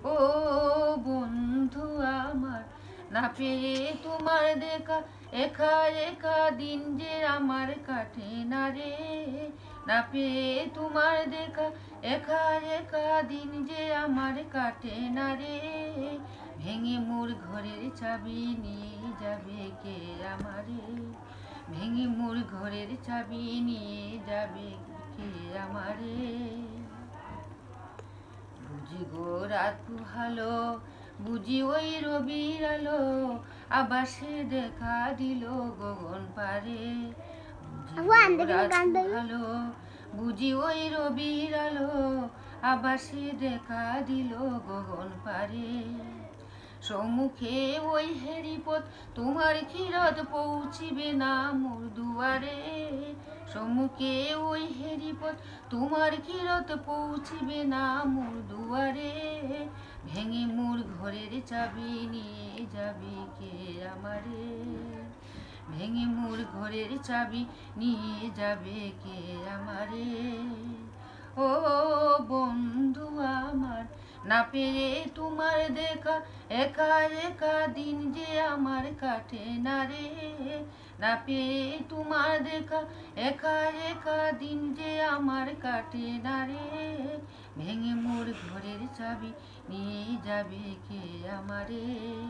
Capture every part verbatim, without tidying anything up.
ও বন্ধু আমার, না পেয়ে তোমার দেখা একা একা দিন যে আমার কাটে না রে। না পেয়ে তোমার দেখা একা একা দিন যে আমার কাটে না রে। ভেঙে মোর ঘরের চাবি নিয়ে যাবে কে আমারে। ভেঙে মোর ঘরের চাবি নিয়ে যাবে কে আমারে। বুঝি গো রাত ভালো, বুঝি ওই রবির আলো, আবার সে দেখা দিল গগন পারে। ভালো, বুঝি ওই রবির আলো, আবার সে দেখা দিল গগন পারে। সম্মুখে ওই হেরিপথ, তোমার ক্ষীরত পৌঁছিবে না মোর দুয়ারে। সম্মুখে ওই হেরিপথ, তোমার ক্ষীরত পৌঁছিবে না মোর দুয়ারে। ভেঙে মোর ঘরের চাবি নিয়ে যাবে কে আমারে। ভেঙে মোর ঘরের চাবি নিয়ে যাবে কে আমারে। ও বন্ধু আমার, না পেয়ে তোমার দেখা একা একা দিন যে আমার কাটে না রে। না পেয়ে তোমার দেখা একা একা দিন যে আমার কাটে না রে। ভেঙে মোর ঘরের চাবি নিয়ে যাবে কে আমারে।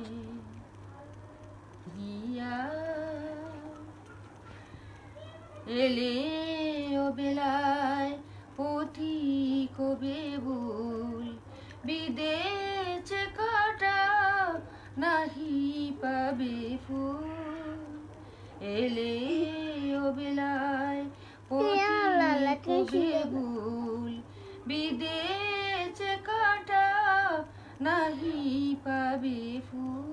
এলে ও বেলায় পথিক বেবুল, বিদেছে কাটা নাহি পাবে ফুল। এলে ও বেলায় পথিক বেবুল, বিদেছে কাটা নাহি পাবে ফুল।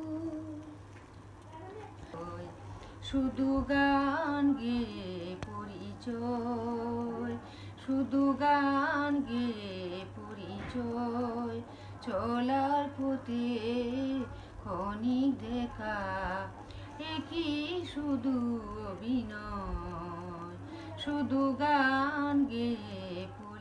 শুধু গান গেয়ে পরিচয়, শুধু গান গেয়ে পরিচয়। চলার পথে ক্ষণিক দেখা, একই শুধু অভিনয়। শুধু গান গেয়ে